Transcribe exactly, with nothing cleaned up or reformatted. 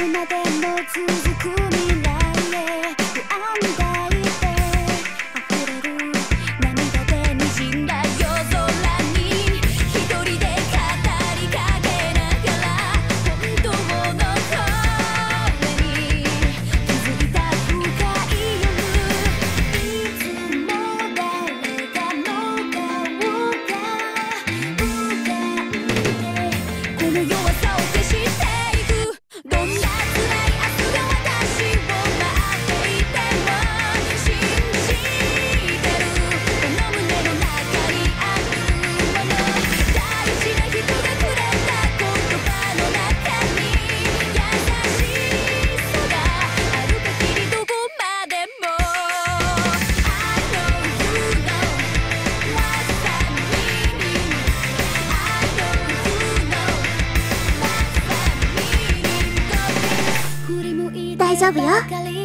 までも続く未来へ不安抱いて溢れる涙で滲んだ夜空に一人で語りかけながら本当の声に気づいた深い夜いつも誰かの顔が浮かんでこの弱さを消していくどんな辛い明日が私を待っていても信じてるこの胸の中にあるもの大事な人がくれた言葉の中に優しさがある限りどこまでも I know you know what's happening I know you know what's happening 振り向いて大丈夫よ。 ばかり